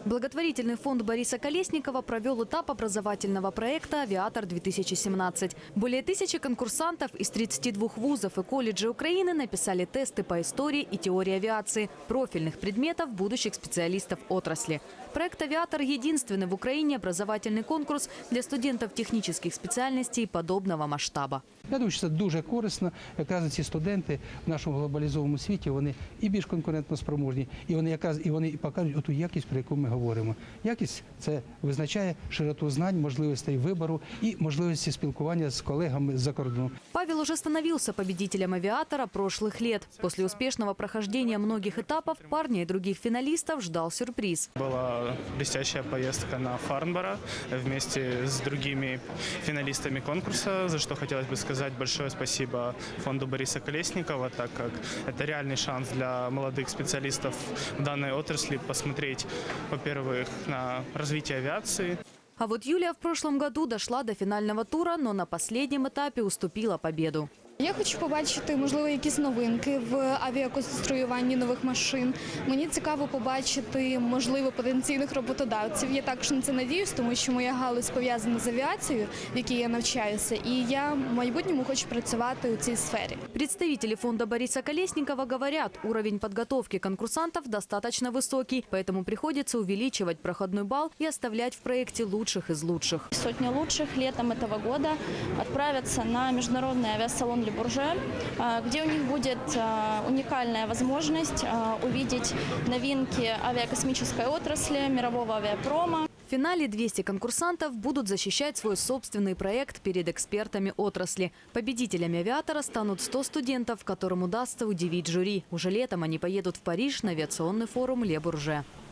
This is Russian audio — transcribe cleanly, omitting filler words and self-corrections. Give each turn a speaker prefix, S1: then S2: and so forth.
S1: Благотворительный фонд Бориса Колесникова провел этап образовательного проекта «Авиатор-2017». Более 1000 конкурсантов из 32 вузов и колледжей Украины написали тесты по истории и теории авиации, профильных предметов будущих специалистов отрасли. Проект «Авиатор» – единственный в Украине образовательный конкурс для студентов технических спеціальностей подобного масштаба.
S2: Я думаю, що це дуже корисно. Якраз ці студенти в нашому глобалізованому світі, вони і більш конкурентно спроможні, і вони покажуть оту якість, про яку ми говоримо. Якість – це визначає широту знань, можливостей вибору и можливости спілкування с коллегами за кордоном.
S1: Павел уже становился победителем «Авиатора» прошлых лет. После успешного прохождения многих этапов парня и других финалистов ждал сюрприз.
S3: Была блестящая поездка на Фарнборо вместе с другими финалистами конкурса, за что хотелось бы сказать большое спасибо фонду Бориса Колесникова, так как это реальный шанс для молодых специалистов в данной отрасли посмотреть, во-первых, на развитие авиации.
S1: А вот Юлия в прошлом году дошла до финального тура, но на последнем этапе уступила победу.
S4: Я хочу побачити, можливо, якісь новинки в авіаконструюванні нових машин. Мені цікаво побачити, можливо, потенційних роботодавців. Я також на це надіюсь, тому що моя галузь пов'язана з авіацією, в якій я навчаюся, і я в майбутньому хочу працювати у цій сфері.
S1: Представители фонда Бориса Колесникова говорят, уровень подготовки конкурсантов достаточно высокий, поэтому приходится увеличивать проходной балл и оставлять в проекте лучших из лучших.
S5: Сотни лучших летом этого года отправятся на международный авиасалон Le Bourget, где у них будет уникальная возможность увидеть новинки авиакосмической отрасли, мирового авиапрома.
S1: В финале 200 конкурсантов будут защищать свой собственный проект перед экспертами отрасли. Победителями «Авиатора» станут 100 студентов, которым удастся удивить жюри. Уже летом они поедут в Париж на авиационный форум Le Bourget.